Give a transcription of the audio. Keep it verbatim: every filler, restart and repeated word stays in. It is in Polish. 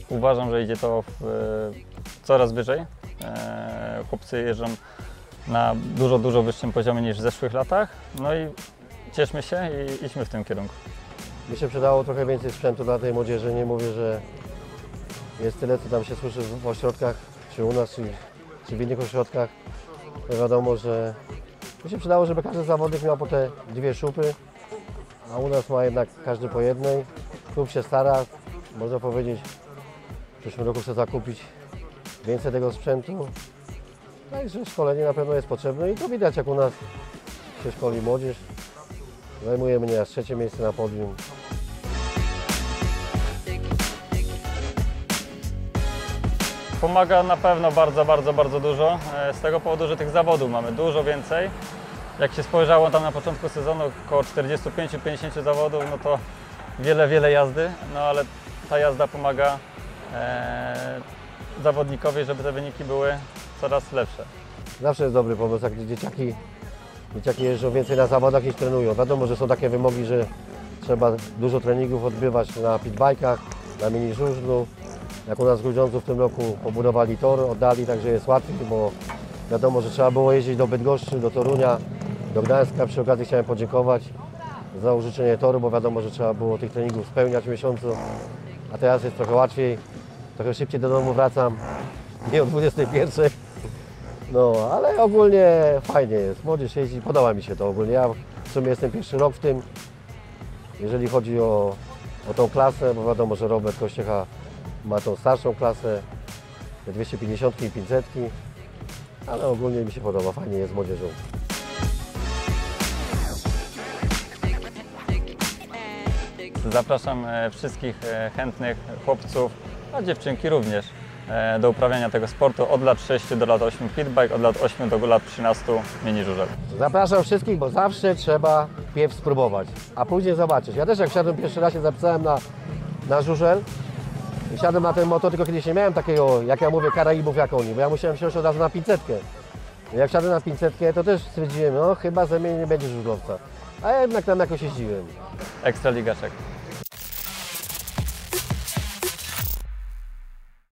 Uważam, że idzie to w, coraz wyżej. Chłopcy jeżdżą na dużo, dużo wyższym poziomie niż w zeszłych latach. No i cieszmy się i idźmy w tym kierunku. Mi się przydało trochę więcej sprzętu dla tej młodzieży. Nie mówię, że jest tyle, co tam się słyszy w ośrodkach, czy u nas, czy, czy w innych ośrodkach. To wiadomo, że mi się przydało, żeby każdy zawodnik miał po te dwie szupy, a u nas ma jednak każdy po jednej. Klub się stara, można powiedzieć, w przyszłym roku chce zakupić więcej tego sprzętu. Także szkolenie na pewno jest potrzebne i to widać, jak u nas się szkoli młodzież. Zajmujemy nieraz trzecie miejsce na podium. Pomaga na pewno bardzo, bardzo, bardzo dużo. Z tego powodu, że tych zawodów mamy dużo więcej. Jak się spojrzało tam na początku sezonu, około czterdziestu pięciu do pięćdziesięciu zawodów, no to wiele, wiele jazdy. No ale ta jazda pomaga e, zawodnikowi, żeby te wyniki były coraz lepsze. Zawsze jest dobry pomysł, jak dzieciaki, dzieciaki jeżdżą więcej na zawodach niż trenują. Wiadomo, że są takie wymogi, że trzeba dużo treningów odbywać na pitbajkach, na mini żużlu. Jak u nas w Grudziądzu w tym roku pobudowali tor, oddali, także jest łatwiej, bo wiadomo, że trzeba było jeździć do Bydgoszczy, do Torunia, do Gdańska. Przy okazji chciałem podziękować za użyczenie toru, bo wiadomo, że trzeba było tych treningów spełniać w miesiącu, a teraz jest trochę łatwiej, trochę szybciej do domu wracam, nie o dwudziestej pierwszej. No, ale ogólnie fajnie jest, młodzież jeździ, podoba mi się to ogólnie. Ja w sumie jestem pierwszy rok w tym, jeżeli chodzi o, o tą klasę, bo wiadomo, że Robert Kościecha ma tą starszą klasę, dwieście pięćdziesiąt i pięćset, ale ogólnie mi się podoba, fajnie jest z młodzieżą. Zapraszam wszystkich chętnych chłopców, a dziewczynki również, do uprawiania tego sportu od lat sześciu do lat ośmiu pitbike, od lat ośmiu do lat trzynastu mini żużel. Zapraszam wszystkich, bo zawsze trzeba pierw spróbować, a później zobaczyć. Ja też jak wsiadłem pierwszy raz się zapisałem na, na żużel i wsiadłem na ten motor, tylko kiedyś nie miałem takiego, jak ja mówię, Karaibów jak oni, bo ja musiałem wsiąść od razu na pięćsetkę. Jak wsiadłem na pięćsetkę, to też stwierdziłem, no chyba ze mnie nie będzie żużlowca, a jednak tam jakoś jeździłem. Ekstraliga Czech.